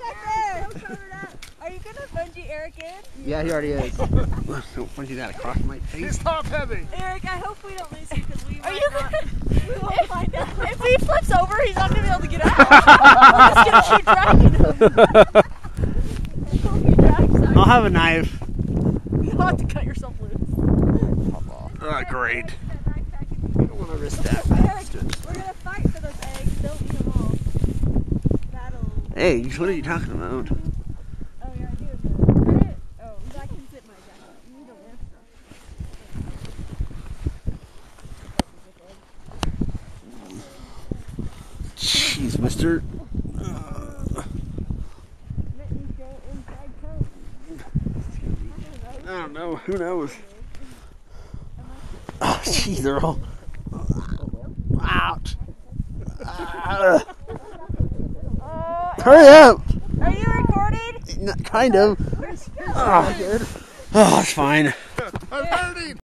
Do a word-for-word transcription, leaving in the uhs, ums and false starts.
back there. Are you gonna bungee Eric in? Yeah, he already is. Don't bungee that across my face. He's top heavy. Eric, I hope we don't lose you because we might not. We won't find out. If he flips over, he's not gonna be able to get out. We're just gonna keep dragging him. I'll have a knife. You'll have to cut yourself loose. Oh, great. I don't want to risk that. Eric, we're gonna fight for those eggs. Don't eat them all. That'll. Eggs? What are you talking about? Oh yeah, I do. Oh, I can zip my jacket. You need a lift. Jeez, mister. I don't know. Who knows? Oh, jeez, they're all. Ouch. Uh, hurry up. Are you recording? Kind of. Oh, oh, it's fine. I'm hurting.